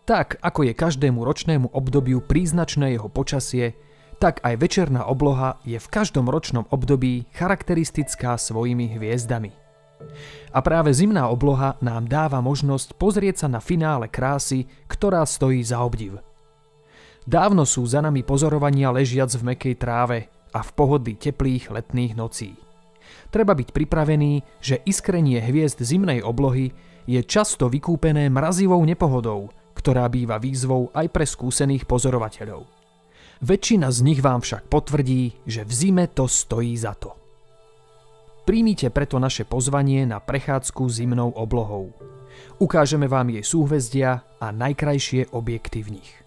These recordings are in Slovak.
Tak, ako je každému ročnému obdobiu príznačné jeho počasie, tak aj večerná obloha je v každom ročnom období charakteristická svojimi hviezdami. A práve zimná obloha nám dáva možnosť pozrieť sa na finále krásy, ktorá stojí za obdiv. Dávno sú za nami pozorovania ležiac v mäkkej tráve a v pohodlí teplých letných nocí. Treba byť pripravený, že iskrenie hviezd zimnej oblohy je často vykúpené mrazivou nepohodou, ktorá býva výzvou aj pre skúsených pozorovateľov. Väčšina z nich vám však potvrdí, že v zime to stojí za to. Príjmite preto naše pozvanie na prechádzku zimnou oblohou. Ukážeme vám jej súhvezdia a najkrajšie objekty v nich.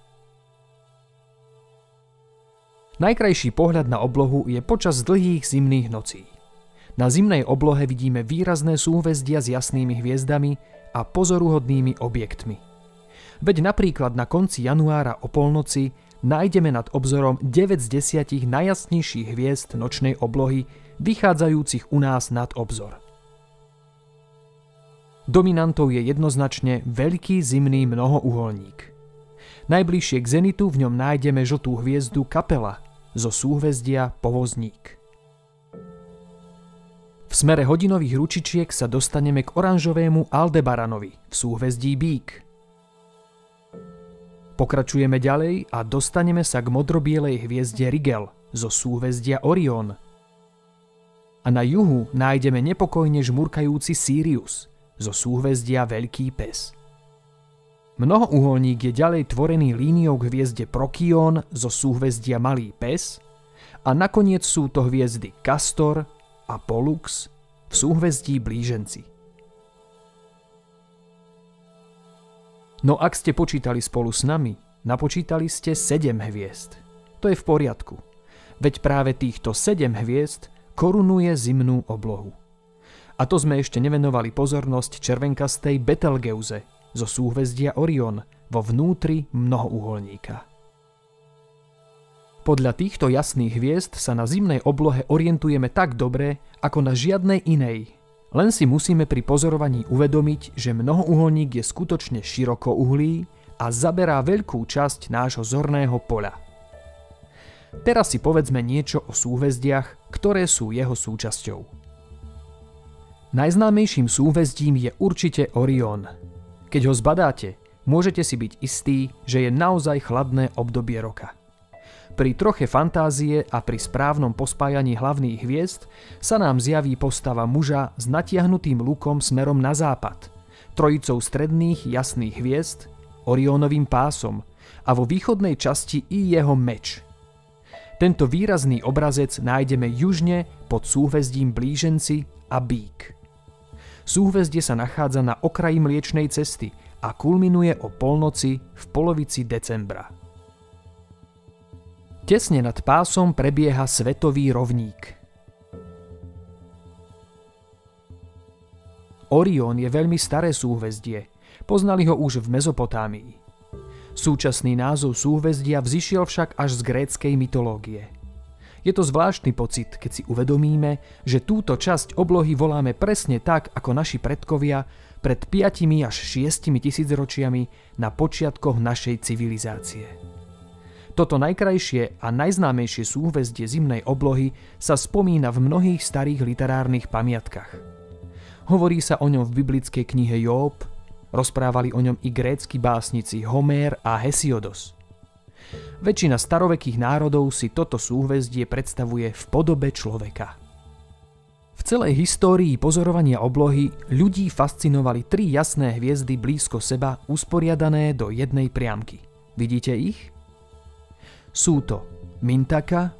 Najkrajší pohľad na oblohu je počas dlhých zimných nocí. Na zimnej oblohe vidíme výrazné súhvezdia s jasnými hviezdami a pozoruhodnými objektmi. Veď napríklad na konci januára o polnoci nájdeme nad obzorom 9 z 10 najjasnejších hviezd nočnej oblohy, vychádzajúcich u nás nad obzor. Dominantou je jednoznačne veľký zimný mnohouholník. Najbližšie k zenitu v ňom nájdeme žltú hviezdu Kapela zo súhvezdia Povozník. V smere hodinových ručičiek sa dostaneme k oranžovému Aldebaranovi v súhvezdí Bík. Pokračujeme ďalej a dostaneme sa k modrobielej hviezde Rigel zo súhvezdia Orion. A na juhu nájdeme nepokojne žmurkajúci Sirius zo súhvezdia Veľký pes. Mnohouholník je ďalej tvorený líniou k hviezde Prokion zo súhvezdia Malý pes a nakoniec sú to hviezdy Castor a Pollux v súhvezdí Blíženci. No ak ste počítali spolu s nami, napočítali ste 7 hviezd. To je v poriadku, veď práve týchto 7 hviezd korunuje zimnú oblohu. A to sme ešte nevenovali pozornosť červenkastej Betelgeuze zo súhvezdia Orion vo vnútri mnohouholníka. Podľa týchto jasných hviezd sa na zimnej oblohe orientujeme tak dobre, ako na žiadnej inej. Len si musíme pri pozorovaní uvedomiť, že mnohouholník je skutočne širokouhlý a zaberá veľkú časť nášho zorného poľa. Teraz si povedzme niečo o súhvezdiach, ktoré sú jeho súčasťou. Najznámejším súhvezdím je určite Orion. Keď ho zbadáte, môžete si byť istí, že je naozaj chladné obdobie roka. Pri troche fantázie a pri správnom pospájaní hlavných hviezd sa nám zjaví postava muža s natiahnutým lukom smerom na západ, trojicou stredných jasných hviezd, Orionovým pásom a vo východnej časti i jeho meč. Tento výrazný obrazec nájdeme južne pod súhvezdím Blíženci a Bík. Súhvezdie sa nachádza na okraji Mliečnej cesty a kulminuje o polnoci v polovici decembra. Tesne nad pásom prebieha svetový rovník. Orion je veľmi staré súhvezdie, poznali ho už v Mezopotámii. Súčasný názov súhvezdia vzišiel však až z gréckej mytológie. Je to zvláštny pocit, keď si uvedomíme, že túto časť oblohy voláme presne tak, ako naši predkovia pred 5 až 6 tisícročiami na počiatkoch našej civilizácie. Toto najkrajšie a najznámejšie súhvezdie zimnej oblohy sa spomína v mnohých starých literárnych pamiatkách. Hovorí sa o ňom v biblickej knihe Jób, rozprávali o ňom i grécki básnici Homér a Hesiodos. Väčšina starovekých národov si toto súhvezdie predstavuje v podobe človeka. V celej histórii pozorovania oblohy ľudí fascinovali 3 jasné hviezdy blízko seba usporiadané do jednej priamky. Vidíte ich? Sú to Mintaka,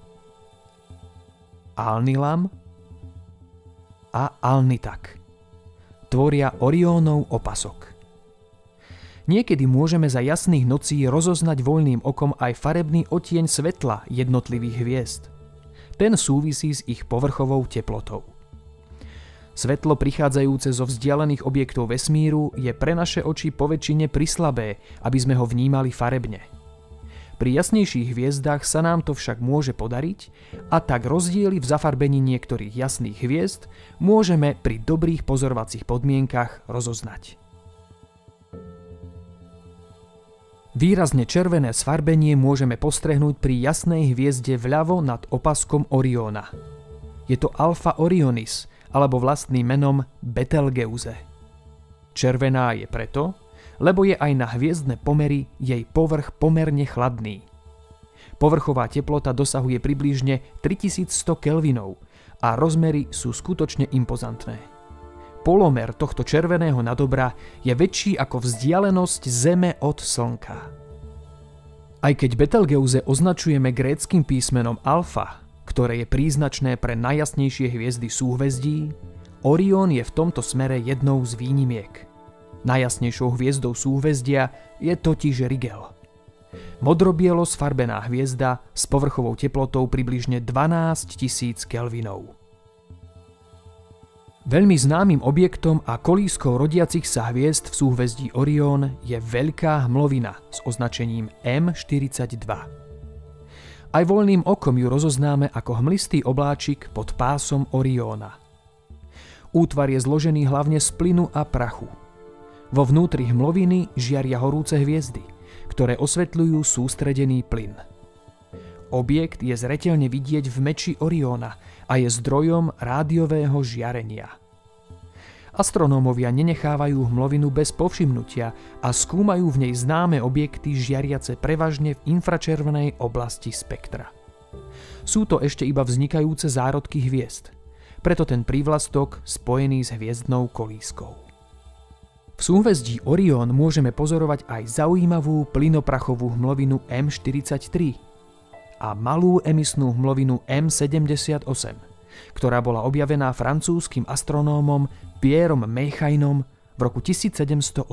Alnilam a Alnitak. Tvoria Oriónov opasok. Niekedy môžeme za jasných nocí rozoznať voľným okom aj farebný odtieň svetla jednotlivých hviezd. Ten súvisí s ich povrchovou teplotou. Svetlo prichádzajúce zo vzdialených objektov vesmíru je pre naše oči poväčšine prislabé, aby sme ho vnímali farebne. Pri jasnejších hviezdách sa nám to však môže podariť a tak rozdiely v zafarbení niektorých jasných hviezd môžeme pri dobrých pozorovacích podmienkach rozoznať. Výrazne červené sfarbenie môžeme postrehnúť pri jasnej hviezde vľavo nad opaskom Orióna. Je to Alpha Orionis, alebo vlastným menom Betelgeuse. Červená je preto, lebo je aj na hviezdne pomery jej povrch pomerne chladný. Povrchová teplota dosahuje približne 3100 kelvinov a rozmery sú skutočne impozantné. Polomer tohto červeného nadobra je väčší ako vzdialenosť Zeme od Slnka. Aj keď Betelgeuse označujeme gréckym písmenom alfa, ktoré je príznačné pre najjasnejšie hviezdy súhvezdí, Orión je v tomto smere jednou z výnimiek. Najjasnejšou hviezdou súhvezdia je totiž Rigel. Modrobielo sfarbená hviezda s povrchovou teplotou približne 12 000 kelvinov. Veľmi známym objektom a kolískou rodiacich sa hviezd v súhvezdí Orión je Veľká hmlovina s označením M42. Aj voľným okom ju rozoznáme ako hmlistý obláčik pod pásom Orióna. Útvar je zložený hlavne z plynu a prachu. Vo vnútri hmloviny žiaria horúce hviezdy, ktoré osvetľujú sústredený plyn. Objekt je zreteľne vidieť v meči Orióna a je zdrojom rádiového žiarenia. Astronómovia nenechávajú hmlovinu bez povšimnutia a skúmajú v nej známe objekty žiariace prevažne v infračervenej oblasti spektra. Sú to ešte iba vznikajúce zárodky hviezd, preto ten prívlastok spojený s hviezdnou kolískou. V súhvezdí Orión môžeme pozorovať aj zaujímavú plynoprachovú hmlovinu M43, a malú emisnú hmlovinu M78, ktorá bola objavená francúzskym astronómom Pierrom Mechainom v roku 1780.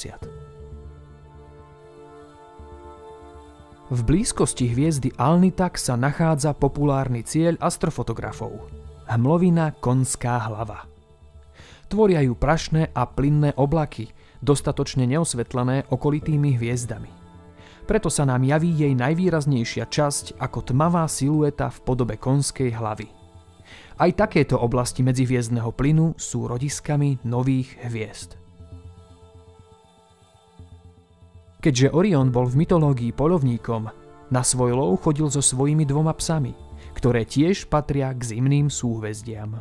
V blízkosti hviezdy Alnitak sa nachádza populárny cieľ astrofotografov – hmlovina Konská hlava. Tvoria ju prašné a plynné oblaky, dostatočne neosvetlené okolitými hviezdami. Preto sa nám javí jej najvýraznejšia časť ako tmavá silueta v podobe konskej hlavy. Aj takéto oblasti medzihviezdneho plynu sú rodiskami nových hviezd. Keďže Orión bol v mytológii poľovníkom, na svoj lov chodil so svojimi 2 psami, ktoré tiež patria k zimným súhvezdiam.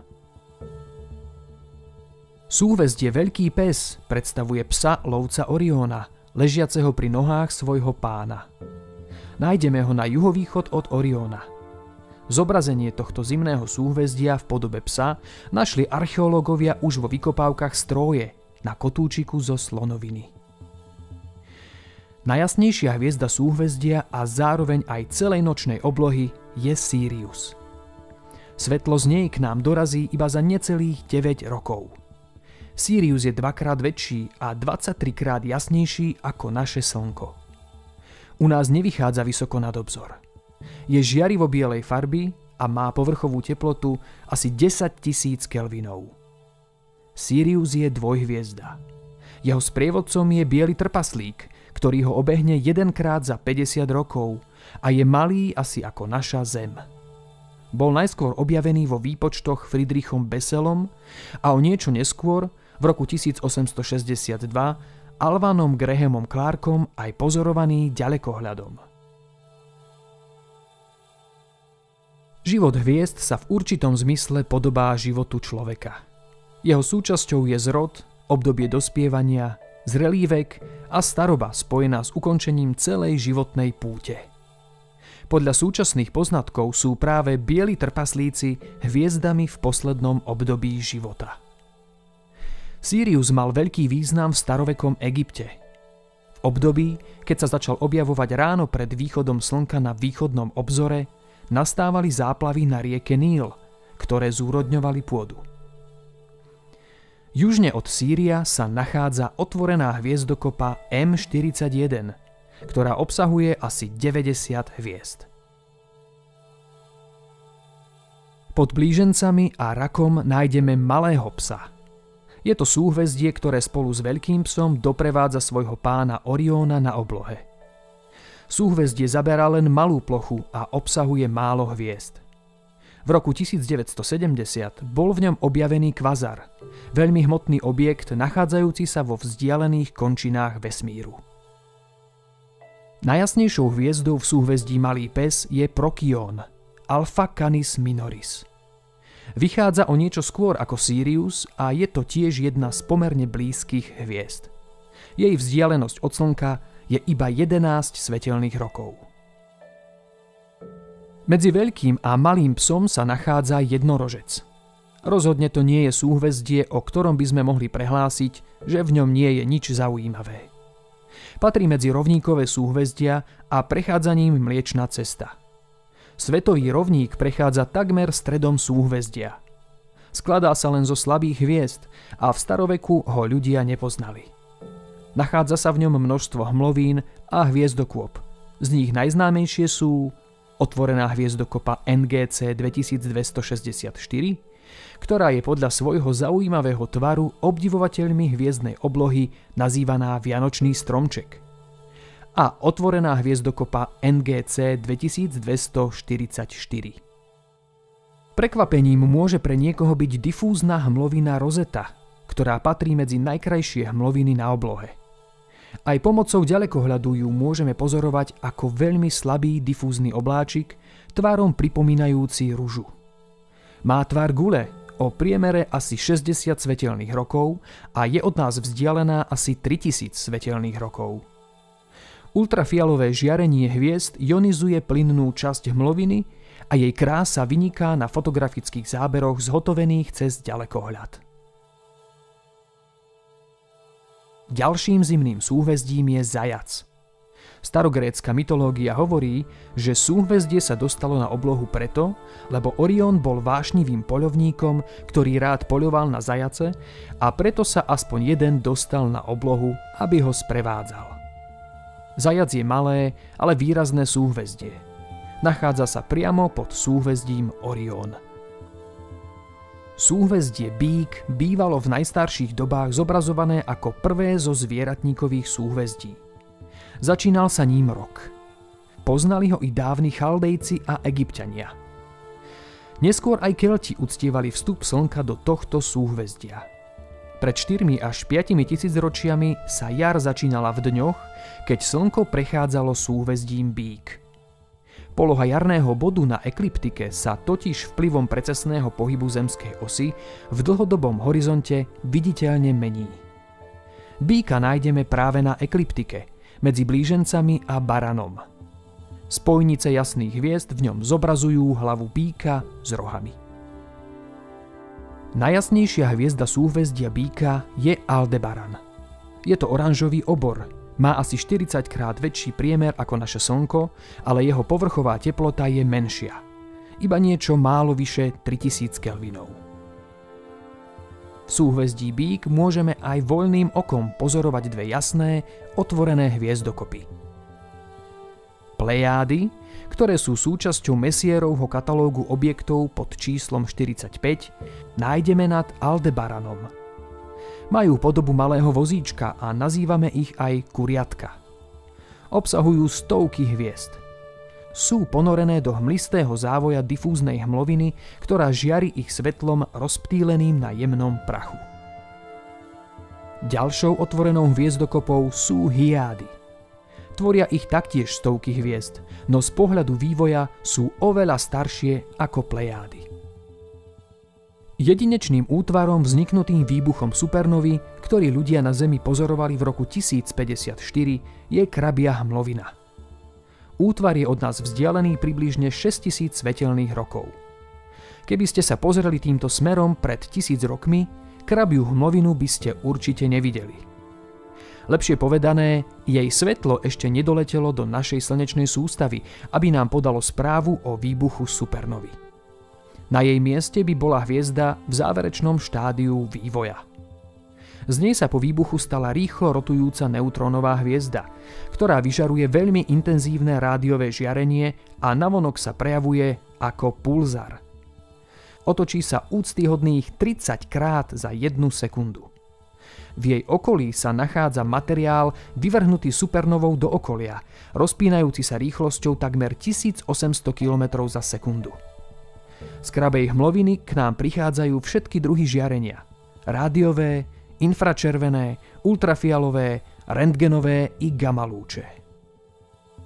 Súhvezdie Veľký pes predstavuje psa lovca Orióna, ležiaceho pri nohách svojho pána. Nájdeme ho na juhovýchod od Orióna. Zobrazenie tohto zimného súhvezdia v podobe psa našli archeológovia už vo vykopávkach z Tróje na kotúčiku zo slonoviny. Najjasnejšia hviezda súhvezdia a zároveň aj celej nočnej oblohy je Sirius. Svetlo z nej k nám dorazí iba za necelých 9 rokov. Sirius je 2-krát väčší a 23-krát jasnejší ako naše Slnko. U nás nevychádza vysoko nad obzor. Je žiarivo bielej farby a má povrchovú teplotu asi 10 000 kelvinov. Sirius je dvojhviezda. Jeho sprievodcom je biely trpaslík, ktorý ho obehne 1-krát za 50 rokov a je malý asi ako naša Zem. Bol najskôr objavený vo výpočtoch Friedrichom Besselom a o niečo neskôr v roku 1862 Alvanom Grahamom Clarkom aj pozorovaný ďalekohľadom. Život hviezd sa v určitom zmysle podobá životu človeka. Jeho súčasťou je zrod, obdobie dospievania, zrelý vek a staroba spojená s ukončením celej životnej púte. Podľa súčasných poznatkov sú práve bieli trpaslíci hviezdami v poslednom období života. Sirius mal veľký význam v starovekom Egypte. V období, keď sa začal objavovať ráno pred východom slnka na východnom obzore, nastávali záplavy na rieke Níl, ktoré zúrodňovali pôdu. Južne od Síria sa nachádza otvorená hviezdokopa M41, ktorá obsahuje asi 90 hviezd. Pod blížencami a rakom nájdeme malého psa. Je to súhvezdie, ktoré spolu s Veľkým psom doprevádza svojho pána Orióna na oblohe. Súhvezdie zaberá len malú plochu a obsahuje málo hviezd. V roku 1970 bol v ňom objavený kvazar, veľmi hmotný objekt nachádzajúci sa vo vzdialených končinách vesmíru. Najjasnejšou hviezdou v súhvezdí Malý pes je Prokión, Alpha Canis Minoris. Vychádza o niečo skôr ako Sirius a je to tiež jedna z pomerne blízkych hviezd. Jej vzdialenosť od Slnka je iba 11 svetelných rokov. Medzi Veľkým a Malým psom sa nachádza Jednorožec. Rozhodne to nie je súhvezdie, o ktorom by sme mohli prehlásiť, že v ňom nie je nič zaujímavé. Patrí medzi rovníkové súhvezdia a prechádza ním Mliečna cesta. Svetový rovník prechádza takmer stredom súhvezdia. Skladá sa len zo slabých hviezd a v staroveku ho ľudia nepoznali. Nachádza sa v ňom množstvo hmlovín a hviezdokôp. Z nich najznámejšie sú otvorená hviezdokopa NGC 2264, ktorá je podľa svojho zaujímavého tvaru obdivovateľmi hviezdnej oblohy nazývaná Vianočný stromček, a otvorená hviezdokopa NGC 2244. Prekvapením môže pre niekoho byť difúzna hmlovina Rosetta, ktorá patrí medzi najkrajšie hmloviny na oblohe. Aj pomocou ďalekohľadu ju môžeme pozorovať ako veľmi slabý difúzny obláčik, tvarom pripomínajúci ružu. Má tvar gule, o priemere asi 60 svetelných rokov a je od nás vzdialená asi 3000 svetelných rokov. Ultrafialové žiarenie hviezd ionizuje plynnú časť hmloviny a jej krása vyniká na fotografických záberoch zhotovených cez ďalekohľad. Ďalším zimným súhvezdím je Zajac. Starogrécka mytológia hovorí, že súhvezdie sa dostalo na oblohu preto, lebo Orión bol vášnivým poľovníkom, ktorý rád poľoval na zajace, a preto sa aspoň jeden dostal na oblohu, aby ho sprevádzal. Zajac je malé, ale výrazné súhvezdie. Nachádza sa priamo pod súhvezdím Orión. Súhvezdie Bík bývalo v najstarších dobách zobrazované ako prvé zo zvieratníkových súhvezdí. Začínal sa ním rok. Poznali ho i dávni Chaldejci a Egypťania. Neskôr aj Kelti uctievali vstup Slnka do tohto súhvezdia. Pred 4 až 5 tisícročiami sa jar začínala v dňoch, keď Slnko prechádzalo súhvezdím Bík. Poloha jarného bodu na ekliptike sa totiž vplyvom precesného pohybu zemskej osy v dlhodobom horizonte viditeľne mení. Bíka nájdeme práve na ekliptike, medzi blížencami a Baranom. Spojnice jasných hviezd v ňom zobrazujú hlavu bíka s rohami. Najjasnejšia hviezda súhvezdia Bíka je Aldebaran. Je to oranžový obor, má asi 40 krát väčší priemer ako naše Slnko, ale jeho povrchová teplota je menšia. Iba niečo málo vyše 3000 kelvinov. V súhvezdí Bík môžeme aj voľným okom pozorovať dve jasné, otvorené hviezdokopy. Plejády, ktoré sú súčasťou Messierovho katalógu objektov pod číslom 45, nájdeme nad Aldebaranom. Majú podobu malého vozíčka a nazývame ich aj kuriatka. Obsahujú stovky hviezd. Sú ponorené do hmlistého závoja difúznej hmloviny, ktorá žiari ich svetlom rozptýleným na jemnom prachu. Ďalšou otvorenou hviezdokopou sú Hyády. Tvoria ich taktiež stovky hviezd, no z pohľadu vývoja sú oveľa staršie ako Plejády. Jedinečným útvarom vzniknutým výbuchom supernovy, ktorý ľudia na Zemi pozorovali v roku 1054, je krabia hmlovina. Útvar je od nás vzdialený približne 6000 svetelných rokov. Keby ste sa pozreli týmto smerom pred 1000 rokmi, krabiu hmlovinu by ste určite nevideli. Lepšie povedané, jej svetlo ešte nedoletelo do našej slnečnej sústavy, aby nám podalo správu o výbuchu supernovy. Na jej mieste by bola hviezda v záverečnom štádiu vývoja. Z nej sa po výbuchu stala rýchlo rotujúca neutrónová hviezda, ktorá vyžaruje veľmi intenzívne rádiové žiarenie a navonok sa prejavuje ako pulzar. Otočí sa úctyhodných 30 krát za 1 sekundu. V jej okolí sa nachádza materiál vyvrhnutý supernovou do okolia, rozpínajúci sa rýchlosťou takmer 1800 km za sekundu. Z krabej hmloviny k nám prichádzajú všetky druhy žiarenia. Rádiové, infračervené, ultrafialové, rentgenové i gamma lúče.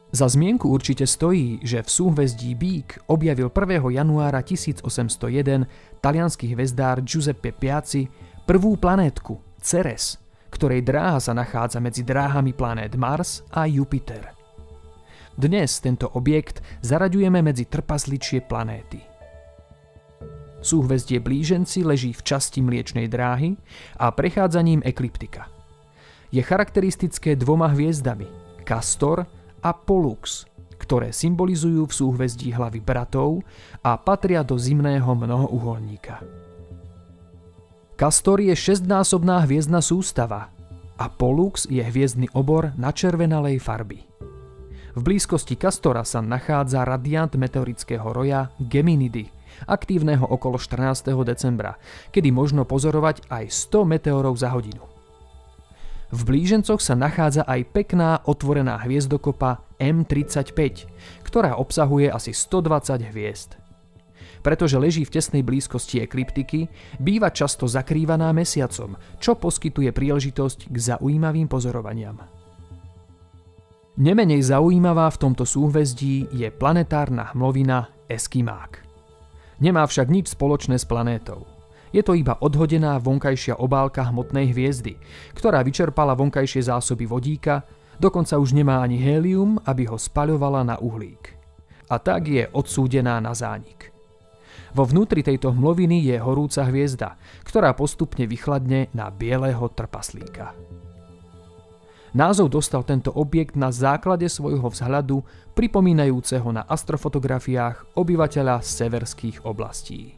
Za zmienku určite stojí, že v súhvezdí Bík objavil 1. januára 1801 taliansky hvezdár Giuseppe Piazzi prvú planétku Ceres, ktorej dráha sa nachádza medzi dráhami planét Mars a Jupiter. Dnes tento objekt zaraďujeme medzi trpazličie planéty. Súhvezdie Blíženci leží v časti Mliečnej dráhy a prechádza ním ekliptika. Je charakteristické dvoma hviezdami, Castor a Pollux, ktoré symbolizujú v súhvezdí hlavy bratov a patria do zimného mnohouholníka. Castor je 6-násobná hviezdna sústava a Pollux je hviezdny obor načervenalej farby. V blízkosti Castora sa nachádza radiant meteorického roja Geminidy, aktívneho okolo 14. decembra, kedy možno pozorovať aj 100 meteorov za hodinu. V Blížencoch sa nachádza aj pekná otvorená hviezdokopa M35, ktorá obsahuje asi 120 hviezd. Pretože leží v tesnej blízkosti ekliptiky, býva často zakrývaná mesiacom, čo poskytuje príležitosť k zaujímavým pozorovaniam. Nemenej zaujímavá v tomto súhvezdí je planetárna hmlovina Eskimák. Nemá však nič spoločné s planétou. Je to iba odhodená vonkajšia obálka hmotnej hviezdy, ktorá vyčerpala vonkajšie zásoby vodíka, dokonca už nemá ani hélium, aby ho spaľovala na uhlík. A tak je odsúdená na zánik. Vo vnútri tejto hmloviny je horúca hviezda, ktorá postupne vychladne na bieleho trpaslíka. Názov dostal tento objekt na základe svojho vzhľadu, pripomínajúceho na astrofotografiách obyvateľa severských oblastí.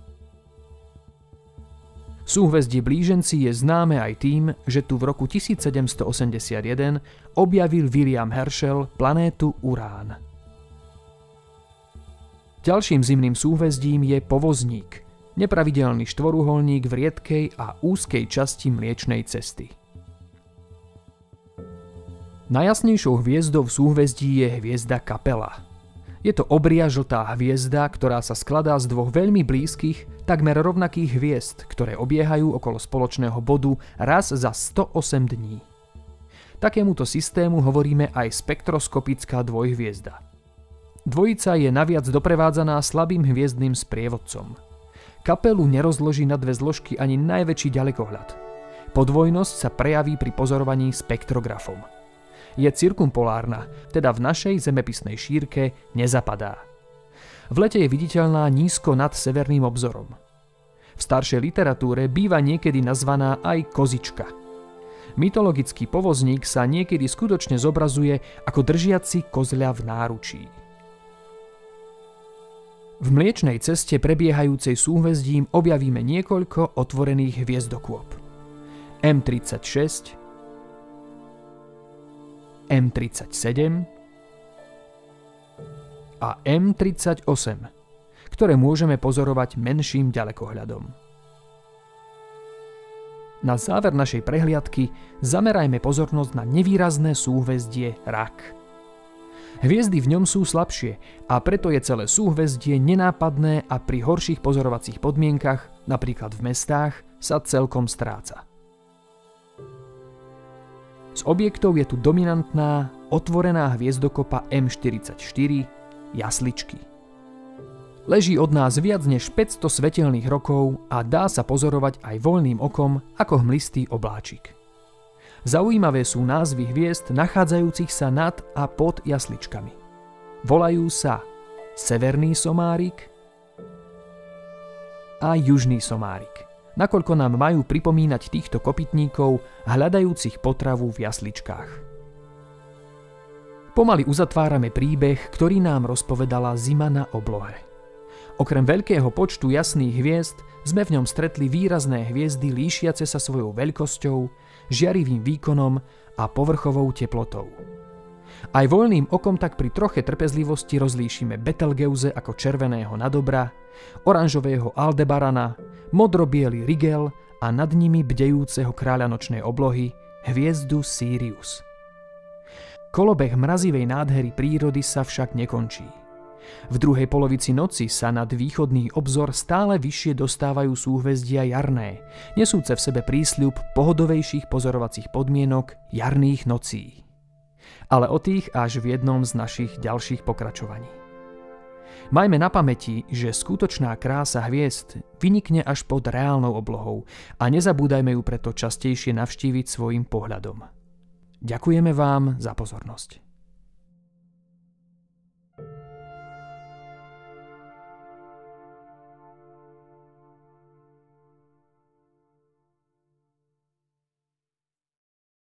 Súhvezdie Blíženci je známe aj tým, že tu v roku 1781 objavil William Herschel planétu Urán. Ďalším zimným súhvezdím je Povozník, nepravidelný štvoruholník v riedkej a úzkej časti Mliečnej cesty. Najjasnejšou hviezdou v súhvezdí je hviezda Kapela. Je to obria žltá hviezda, ktorá sa skladá z dvoch veľmi blízkych, takmer rovnakých hviezd, ktoré obiehajú okolo spoločného bodu raz za 108 dní. Takémuto systému hovoríme aj spektroskopická dvojhviezda. Dvojica je naviac doprevádzaná slabým hviezdnym sprievodcom. Kapelu nerozloží na dve zložky ani najväčší ďalekohľad. Podvojnosť sa prejaví pri pozorovaní spektrografom. Je cirkumpolárna, teda v našej zemepisnej šírke nezapadá. V lete je viditeľná nízko nad severným obzorom. V staršej literatúre býva niekedy nazvaná aj kozička. Mytologický povozník sa niekedy skutočne zobrazuje ako držiaci kozľa v náručí. V Mliečnej ceste prebiehajúcej súhvezdím objavíme niekoľko otvorených hviezdokôp. M36, M37 a M38, ktoré môžeme pozorovať menším ďalekohľadom. Na záver našej prehliadky zamerajme pozornosť na nevýrazné súhvezdie Rak. Hviezdy v ňom sú slabšie a preto je celé súhvezdie nenápadné a pri horších pozorovacích podmienkach, napríklad v mestách, sa celkom stráca. Z objektov je tu dominantná, otvorená hviezdokopa M44 Jasličky. Leží od nás viac než 500 svetelných rokov a dá sa pozorovať aj voľným okom ako hmlistý obláčik. Zaujímavé sú názvy hviezd nachádzajúcich sa nad a pod jasličkami. Volajú sa Severný somárik a Južný somárik, nakoľko nám majú pripomínať týchto kopytníkov hľadajúcich potravu v jasličkách. Pomaly uzatvárame príbeh, ktorý nám rozpovedala zima na oblohe. Okrem veľkého počtu jasných hviezd sme v ňom stretli výrazné hviezdy líšiace sa svojou veľkosťou, žiarivým výkonom a povrchovou teplotou. Aj voľným okom tak pri troche trpezlivosti rozlíšime Betelgeuse ako červeného nadobra, oranžového Aldebarana, modrobiely Rigel a nad nimi bdejúceho kráľa nočnej oblohy, hviezdu Sirius. Kolobeh mrazivej nádhery prírody sa však nekončí. V druhej polovici noci sa nad východný obzor stále vyššie dostávajú súhvezdia jarné, nesúce v sebe prísľub pohodovejších pozorovacích podmienok jarných nocí. Ale o tých až v jednom z našich ďalších pokračovaní. Majme na pamäti, že skutočná krása hviezd vynikne až pod reálnou oblohou a nezabúdajme ju preto častejšie navštíviť svojim pohľadom. Ďakujeme vám za pozornosť.